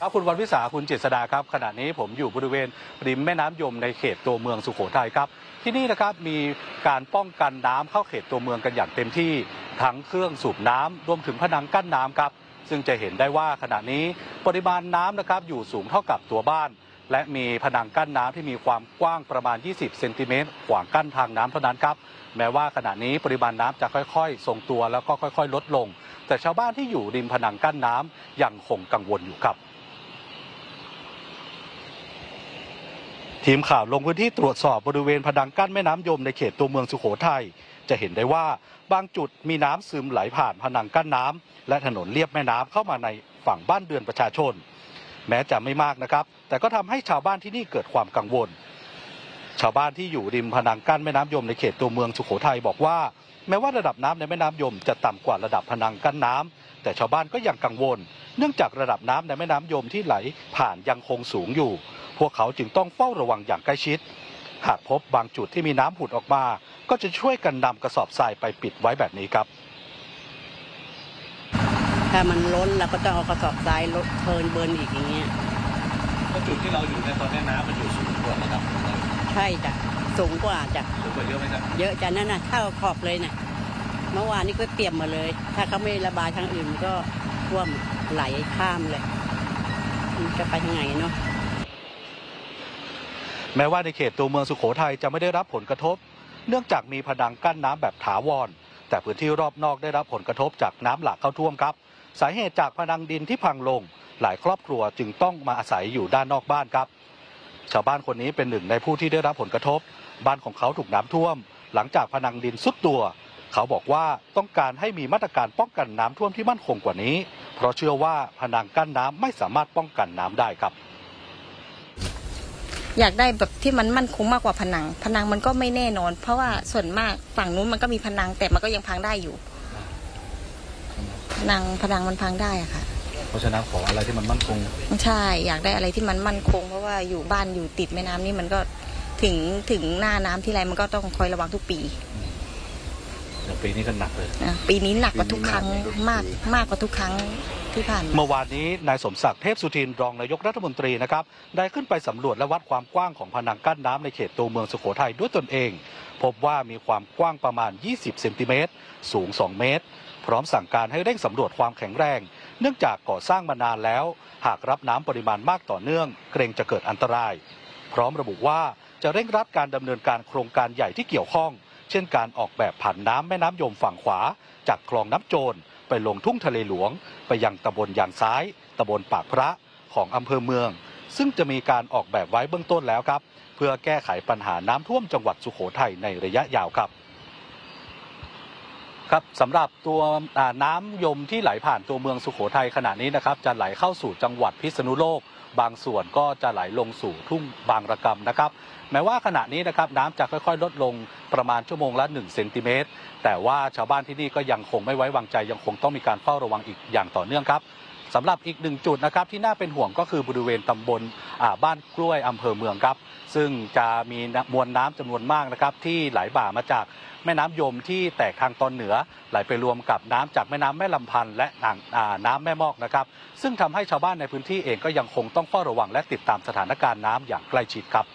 ครับคุณวันวิสาคุณเจษดาครับขณะนี้ผมอยู่บริเวณริมแม่น้ำยมในเขตตัวเมืองสุโขทัยครับที่นี่นะครับมีการป้องกันน้ำเข้าเขตตัวเมืองกันอย่างเต็มที่ทั้งเครื่องสูบน้ำรวมถึงผนังกั้นน้ำครับซึ่งจะเห็นได้ว่าขณะนี้ปริมาณน้ำนะครับอยู่สูงเท่ากับตัวบ้านและมีผนังกั้นน้ำที่มีความกว้างประมาณ20เซนติเมตรขวางกั้นทางน้ำเท่านั้นครับแม้ว่าขณะนี้ปริมาณน้ำจะค่อยๆทรงตัวแล้วก็ค่อยๆลดลงแต่ชาวบ้านที่อยู่ริมผนังกั้นน้ำยังคงกังวลอยู่ครับทีมข่าวลงพื้นที่ตรวจสอบบริเวณผนังกั้นแม่น้ำยมในเขตตัวเมืองสุโขทัยจะเห็นได้ว่าบางจุดมีน้ำซึมไหลผ่านผนังกั้นน้ำและถนนเลียบแม่น้ำเข้ามาในฝั่งบ้านเรือนประชาชนแม้จะไม่มากนะครับแต่ก็ทำให้ชาวบ้านที่นี่เกิดความกังวลชาวบ้านที่อยู่ริมผนังกั้นแม่น้ำยมในเขตตัวเมืองสุโขทัยบอกว่าแม้ว่าระดับน้ำในแม่น้ำยมจะต่ำกว่าระดับผนังกั้นน้ำแต่ชาวบ้านก็ยังกังวลเนื่องจากระดับน้ำในแม่น้ำยมที่ไหลผ่านยังคงสูงอยู่พวกเขาจึงต้องเฝ้าระวังอย่างใกล้ชิดหากพบบางจุดที่มีน้ำผุดออกมาก็จะช่วยกันนำกระสอบทรายไปปิดไว้แบบนี้ครับถ้ามันล้นเราก็ต้องเอากระสอบทรายลดเทินเบิร์นอีกอย่างเงี้ยจุดที่เราอยู่ในตอนนี้น้ำมันอยู่สูงกว่าระดับใช่จ้ะสูงกว่าจ้ะสูงกว่าเยอะไหมครับเยอะจ้ะนั่นน่ะเท่าขอบเลยน่ะเมื่อวานนี้ก็เตรียมมาเลยถ้าเขาไม่ระบายทางอื่นก็ท่วมไหลข้ามเลยมันจะไปทางไหนเนาะแม้ว่าในเขตตัวเมืองสุโขทัยจะไม่ได้รับผลกระทบเนื่องจากมีผนังกั้นน้ำแบบถาวรแต่พื้นที่รอบนอกได้รับผลกระทบจากน้ำหลากเข้าท่วมครับสาเหตุจากผนังดินที่พังลงหลายครอบครัวจึงต้องมาอาศัยอยู่ด้านนอกบ้านครับชาวบ้านคนนี้เป็นหนึ่งในผู้ที่ได้รับผลกระทบบ้านของเขาถูกน้ำท่วมหลังจากผนังดินทรุดตัวเขาบอกว่าต้องการให้มีมาตรการป้องกันน้ำท่วมที่มั่นคงกว่านี้เพราะเชื่อว่าผนังกั้นน้ำไม่สามารถป้องกันน้ำได้ครับอยากได้แบบที่มันมั่นคงมากกว่าผนังมันก็ไม่แน่นอนเพราะว่าส่วนมากฝั่งนู้นมันก็มีผนังแต่มันก็ยังพังได้อยู่ผนังมันพังได้อะค่ะเพราะฉะนั้นขออะไรที่มันมั่นคงใช่อยากได้อะไรที่มันมั่นคงเพราะว่าอยู่บ้านอยู่ติดแม่น้ำนี่มันก็ถึงหน้าน้ำที่ไรมันก็ต้องคอยระวังทุกปีปีนี้ก็หนักเลยปีนี้หนักกว่าทุกครั้งมากกว่าทุกครั้งที่ผ่านเมื่อวานนี้นายสมศักดิ์เทพสุทินรองนายกรัฐมนตรีนะครับได้ขึ้นไปสำรวจและวัดความกว้างของผนังกั้นน้ำในเขตตัวเมืองสุโขทัยด้วยตนเองพบว่ามีความกว้างประมาณ20เซนติเมตรสูง2เมตรพร้อมสั่งการให้เร่งสำรวจความแข็งแรงเนื่องจากก่อสร้างมานานแล้วหากรับน้ำปริมาณมากต่อเนื่องเกรงจะเกิดอันตรายพร้อมระบุว่าจะเร่งรัดการดำเนินการโครงการใหญ่ที่เกี่ยวข้องเช่นการออกแบบผันน้ำแม่น้ำยมฝั่งขวาจากคลองน้ำโจรไปลงทุ่งทะเลหลวงไปยังตำบลยางซ้ายตำบลปากพระของอำเภอเมืองซึ่งจะมีการออกแบบไว้เบื้องต้นแล้วครับเพื่อแก้ไขปัญหาน้ำท่วมจังหวัดสุโขทัยในระยะยาวครับครับสำหรับตัวน้ำยมที่ไหลผ่านตัวเมืองสุโขทัยขณะนี้นะครับจะไหลเข้าสู่จังหวัดพิษณุโลกบางส่วนก็จะไหลลงสู่ทุ่งบางระกำนะครับแม้ว่าขณะนี้นะครับน้ำจะค่อยๆลดลงประมาณชั่วโมงละ1เซนติเมตรแต่ว่าชาวบ้านที่นี่ก็ยังคงไม่ไว้วางใจยังคงต้องมีการเฝ้าระวังอีกอย่างต่อเนื่องครับสำหรับอีกหนึ่งจุดนะครับที่น่าเป็นห่วงก็คือบริเวณตำบลบ้านกล้วยอำเภอเมืองครับซึ่งจะมีมวลน้ำจำนวนมากนะครับที่ไหลบ่ามาจากแม่น้ำยมที่แตกทางตอนเหนือไหลไปรวมกับน้ำจากแม่น้ำแม่ลำพันธ์และน้ำแม่มอกนะครับซึ่งทำให้ชาวบ้านในพื้นที่เองก็ยังคงต้องเฝ้าระวังและติดตามสถานการณ์น้ำอย่างใกล้ชิดครับ